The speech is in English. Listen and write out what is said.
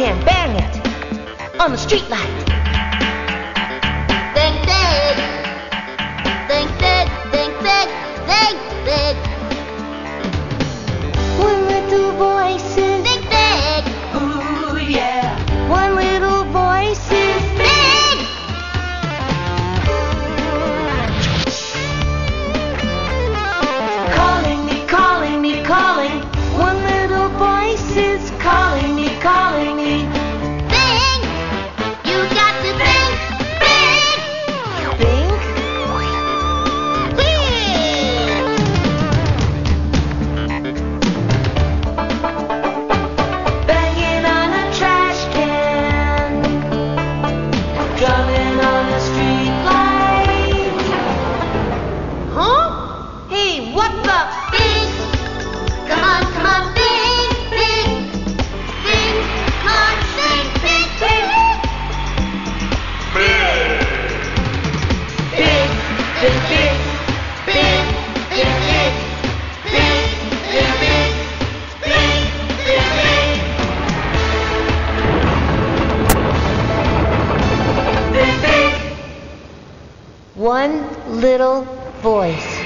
can bang it on the street light. Think big, think big, think big, think big. One little voice is Think big, ooh yeah. One little voice is big. calling me, calling me, calling. One little voice is calling me, calling me. Think, you got to think big, Think, big. banging on a trash can, drumming on a street light. Huh? Hey, what the? Think, come on, think, think, think, come on, think, think, think. Big, big, big, big, big, big, big, big, big, big, big, big, big. One little voice.